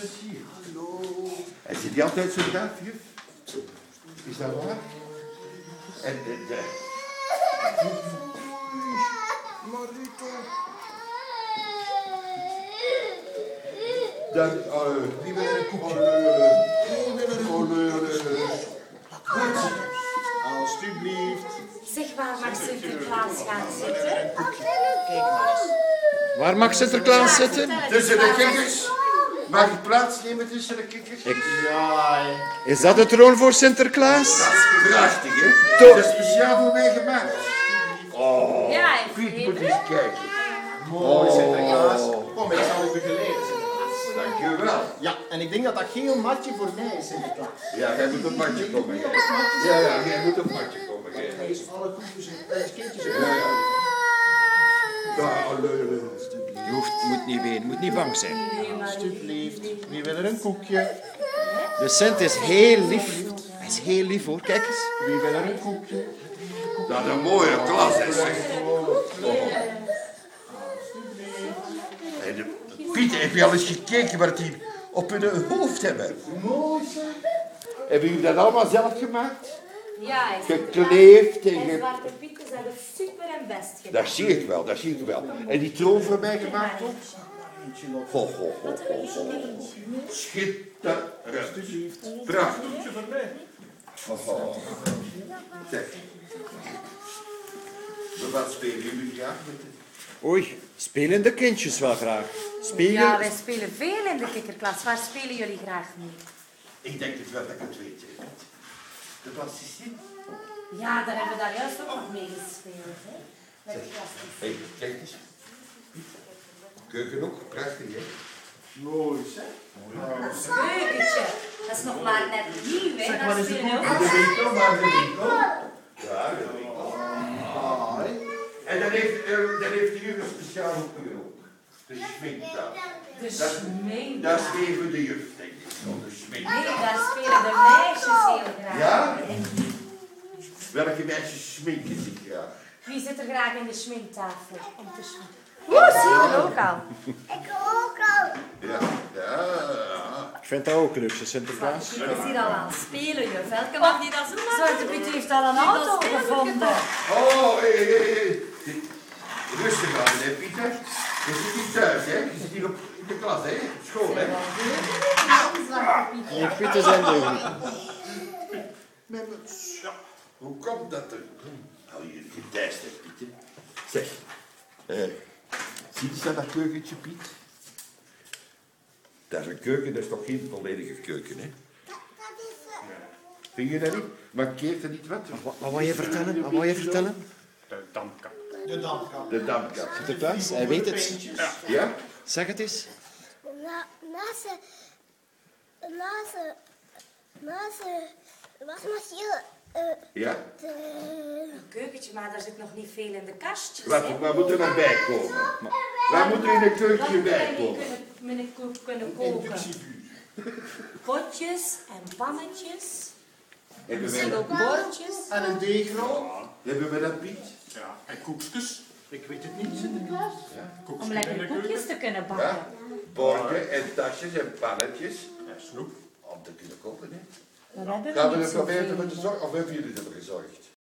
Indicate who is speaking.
Speaker 1: Merci. Hallo. En zit die altijd zo braaf, juf? Is dat waar? En Marito. Dan, wie wil er een koekje?
Speaker 2: Alsjeblieft.
Speaker 3: Zeg, waar mag Sinterklaas gaan zitten?
Speaker 2: Kijk maar eens.
Speaker 4: Waar mag Sinterklaas zitten?
Speaker 1: Tussen de kikkers. Mag ik plaatsnemen tussen de kikkers?
Speaker 2: Ja,
Speaker 4: Is dat de troon voor Sinterklaas?
Speaker 1: Dat is prachtig, hè? Dat is speciaal voor mij gemaakt. Oh,
Speaker 3: Ja,
Speaker 1: Piet moet eens kijken.
Speaker 2: mooi Sinterklaas. Kom, ik zal u begeleiden.
Speaker 1: Dankjewel.
Speaker 2: Ja, en ik denk dat dat geel matje voor mij is, Sinterklaas.
Speaker 1: Ja, jij moet op matje komen. Ja, jij moet op matje komen.
Speaker 2: Hij is alle koekjes en kindjes.
Speaker 1: Ja.
Speaker 4: Moet niet ween, moet niet bang zijn.
Speaker 2: Alsjeblieft. Wie wil er een koekje?
Speaker 4: De Sint is heel lief. Hij is heel lief hoor, kijk eens.
Speaker 2: Wie wil er een koekje?
Speaker 1: Dat is een mooie klas, hè, zeg. En Piet, heb je al eens gekeken wat die op hun hoofd hebben?
Speaker 2: Mooi zeg.
Speaker 1: Hebben jullie dat allemaal zelf gemaakt?
Speaker 3: Ja,
Speaker 1: Gekleefd en
Speaker 3: en Zwarte Pieten zijn er super en best gedaan.
Speaker 1: Dat zie ik wel, dat zie ik wel. En die troon voor mij gemaakt ook? Ho, ho, ho, ho, ho. Schitterend. Prachtig. Ho, ho. Zeg. Wat spelen jullie graag met het?
Speaker 4: Oei, spelen de kindjes wel graag? Spelen?
Speaker 3: Ja, wij spelen veel in de kikkerklas. Waar spelen jullie graag mee?
Speaker 1: Ik denk het wel dat ik het weet. Hè. De plasticine.
Speaker 3: Ja, daar hebben we daar juist ook nog mee gespeeld. Hè? Met de plastic.
Speaker 1: Hé, kijk eens. Keuken ook, prachtig hè.
Speaker 2: Mooi zeg.
Speaker 3: Keukentje. Dat is nog maar net nieuw, hè?
Speaker 2: Zeg,
Speaker 3: Dat
Speaker 2: waar is de
Speaker 3: spelen we
Speaker 2: koek?
Speaker 3: ook.
Speaker 1: De winkel, maar de winkel. Ja, de winkel. En dan heeft de juf een speciaal hoekje ook. De schminktafel.
Speaker 3: De
Speaker 1: Dat
Speaker 3: schminktafel.
Speaker 1: is even de juf, denk ik. Zo, de
Speaker 3: Nee,
Speaker 1: schminktafel.
Speaker 3: daar spelen de meisjes heel graag.
Speaker 1: Ja?
Speaker 3: mee.
Speaker 1: Welke meisjes schminken zich graag?
Speaker 3: Wie zit er graag in de schminktafel om te schminken? Oeh, zie je dat ook al?
Speaker 1: Ja, ja.
Speaker 4: Ik vind dat ook leuk, Sinterklaas.
Speaker 3: Piet is hier al aan het spelen, juf. Elke mag die dat zo maken. Zwarte Piet heeft al een auto gevonden.
Speaker 1: Oh, hé. Rustig aan, hè, Pieter. Je zit niet thuis, hè. Je zit hier op in de klas, hè. Op school, hè.
Speaker 3: Zwarte Piet.
Speaker 4: Die Pieten zijn deugd.
Speaker 1: Hoe komt dat er? Hou je gedijster, Pieter. Zeg, zie je dat keukentje, Piet? Dat is een keuken, dat is toch geen volledige keuken, hè? Vind je dat niet? Mankeert er niet wat?
Speaker 4: Wat wou je vertellen? Wat wou je vertellen?
Speaker 2: De dampkap. De dampkap.
Speaker 1: De dampkap.
Speaker 4: Sinterklaas, hij weet het.
Speaker 1: Ja?
Speaker 4: Zeg het eens.
Speaker 5: wasmachine.
Speaker 1: Ja?
Speaker 3: Een keukentje, maar daar zit nog niet veel in de kastjes.
Speaker 1: Wat moet er nog bij komen? Waar moet er in een keukentje bij komen?
Speaker 3: Met een koek kunnen koken. Potjes en pannetjes. Misschien ook bordjes.
Speaker 2: En een deegrol.
Speaker 1: Hebben we dat, Piet?
Speaker 2: Ja, en koekjes. Ik weet het niet, Sinterklaas.
Speaker 3: Om lekker koekjes te kunnen bakken.
Speaker 1: Ja? Borden en tasjes en pannetjes.
Speaker 2: En snoep.
Speaker 1: Om te kunnen koken, hè?
Speaker 3: Daar hebben
Speaker 1: Gaan
Speaker 3: we
Speaker 1: we
Speaker 3: niet
Speaker 1: er proberen
Speaker 3: zoveel.
Speaker 1: te zorgen? Of hebben jullie ervoor gezorgd?